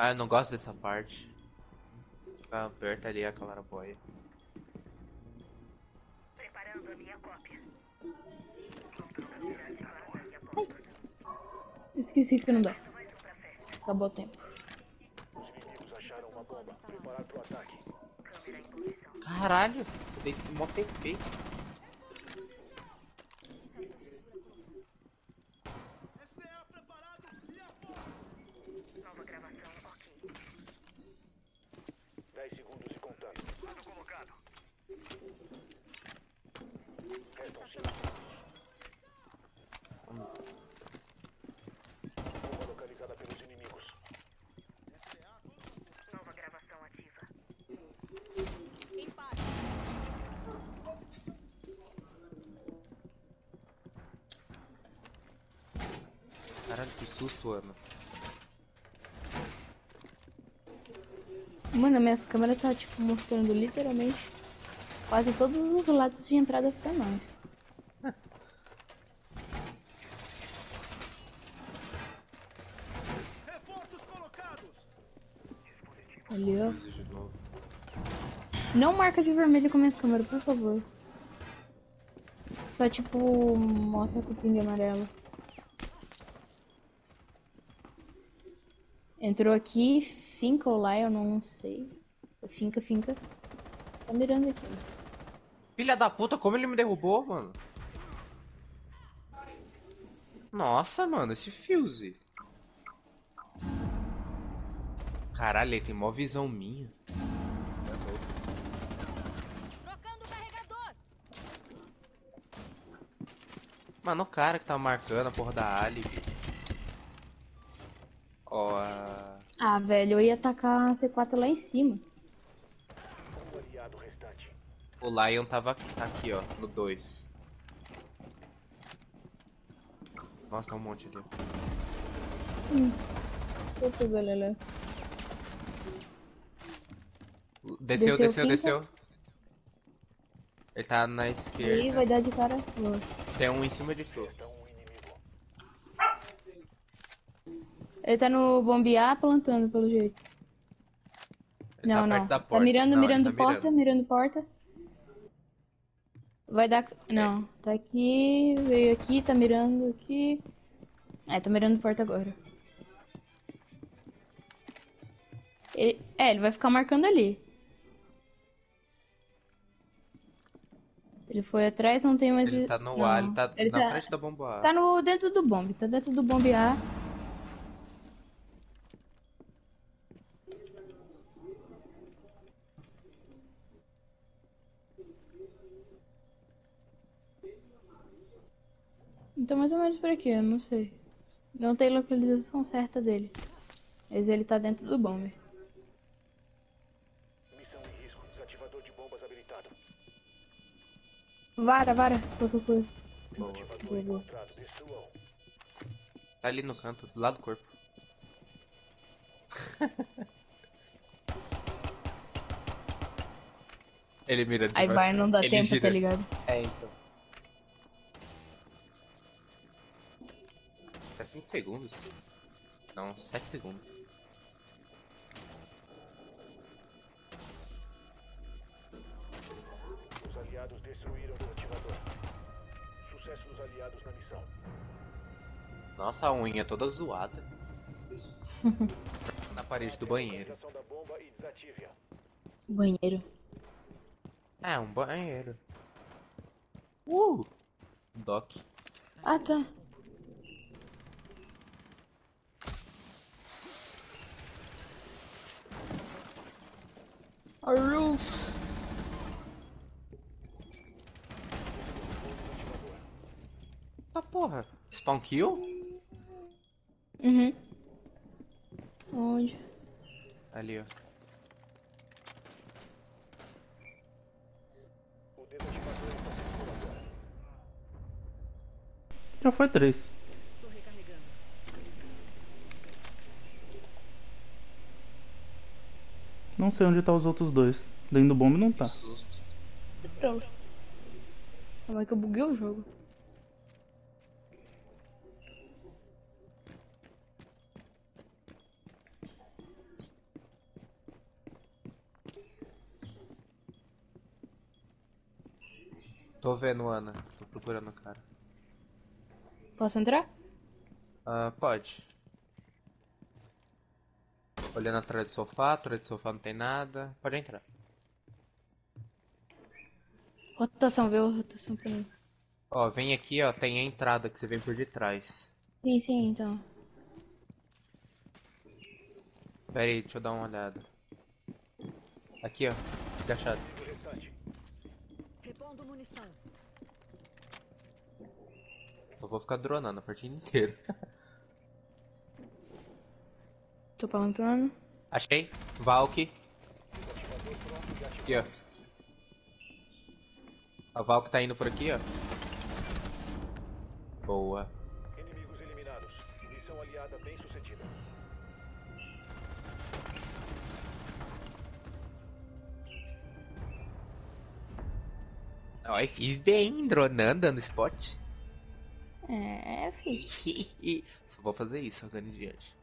Ah, eu não gosto dessa parte. Ficar perto ali a claraboia. Preparando a minha cópia. Esqueci que não dá. Acabou o tempo. Os inimigos acharam uma bomba. Preparar pro ataque. Câmera em posição. Caralho, eu dei mó perfeito. Nova gravação, ok. 10 segundos e contando. Plano colocado. Restam 5 segundos. Bomba localizada pelos inimigos. Nova gravação ativa. Caralho, que susto, Ana. Mano, minhas câmeras tá tipo mostrando literalmente quase todos os lados de entrada pra nós. Reforços colocados. Ali, ó. Usa de novo. Não marca de vermelho com minhas câmeras, por favor. Só tipo, mostra a cupim de amarelo. Entrou aqui, finca ou lá, eu não sei. Finca. Tá mirando aqui. Filha da puta, como ele me derrubou, mano? Nossa, mano, esse Fuse. Caralho, ele tem mó visão minha. Trocando o carregador. Mano, o cara que tá marcando a porra da Ali. Ó, Ah, velho, eu ia tacar a C4 lá em cima. Um aliado restante. o Lion tava aqui, ó, no 2. Nossa, tá um monte ali. Puta, beleza. Desceu. Finca. Ele tá na Aí esquerda. vai dar de cara. Tem um em cima de tu. Resta um inimigo. Ele tá no bombear plantando, pelo jeito. Ele tá perto da Tá porta. mirando, Não, ele mirando tá porta, mirando porta. Vai dar. Não, tá aqui, veio aqui, tá mirando aqui. É, tá mirando porta agora. Ele vai ficar marcando ali. Ele foi atrás, não tem mais. Ele tá no não. A, ele tá Ele na frente da bomba A. tá no dentro do bombe, tá dentro do bombe A. Então mais ou menos por aqui, eu não sei. Não tem localização certa dele. Mas ele tá dentro do bombe. Missão em risco. Desativador de bombas habilitado. Vara. Boa. Desativador encontrado. Destruam. Tá ali no canto, do lado do corpo. Ele mira de Aí baixo. vai, não dá Ele tempo, gira. tá ligado? É, então. Tá 5 segundos. Não, 7 segundos. Os aliados destruíram o desativador. Sucesso dos aliados na missão. Nossa, a unha toda zoada. Na parede do banheiro. Localização da bomba e desative-a. Banheiro. É, um banheiro. Doc. Ah, tá. A roof. Ah, porra. Spawn kill? Uhum. Onde? Ali, ó. O desativador está seguro agora. Já foi 3. Tô recarregando. Não sei onde tá os outros dois. Dentro do bombe não tá. Susto. Pronto. Como é que eu buguei o jogo? Tô vendo, Ana. Tô procurando o cara. Posso entrar? Ah, pode. Olhando atrás atrás do sofá não tem nada. Pode entrar. Rotação, vê a rotação pra mim. Ó, vem aqui, ó, tem a entrada que você vem por detrás. Sim, sim, então. Pera aí, deixa eu dar uma olhada. Aqui, ó, agachado. O restante. Repondo munição. Eu vou ficar dronando a partida inteira. Tô plantando. Achei. Valk. Desativador pronto e Aqui, ativado. ó. A Valk tá indo por aqui, ó. Boa. Inimigos eliminados. Missão aliada bem sucedida. Ó, fiz bem, dronando, dando spot. É, filho. Só vou fazer isso agora em diante.